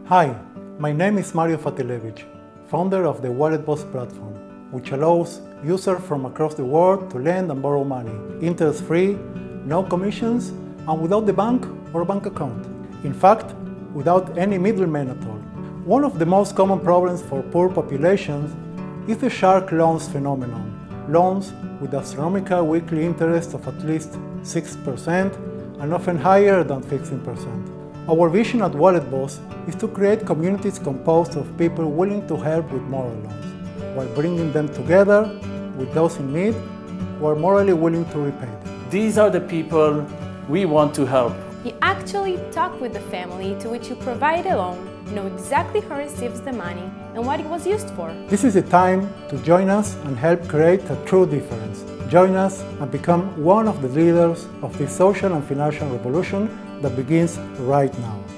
Hi, my name is Mario Fatilevich, founder of the WalletBoss platform, which allows users from across the world to lend and borrow money, interest-free, no commissions, and without the bank or bank account. In fact, without any middleman at all. One of the most common problems for poor populations is the shark loans phenomenon, loans with astronomical weekly interest of at least 6% and often higher than 15%. Our vision at WalletBoss is to create communities composed of people willing to help with moral loans, while bringing them together with those in need who are morally willing to repay them. These are the people we want to help. You actually talk with the family to which you provide a loan, know exactly who receives the money and what it was used for. This is the time to join us and help create a true difference. Join us and become one of the leaders of this social and financial revolution that begins right now.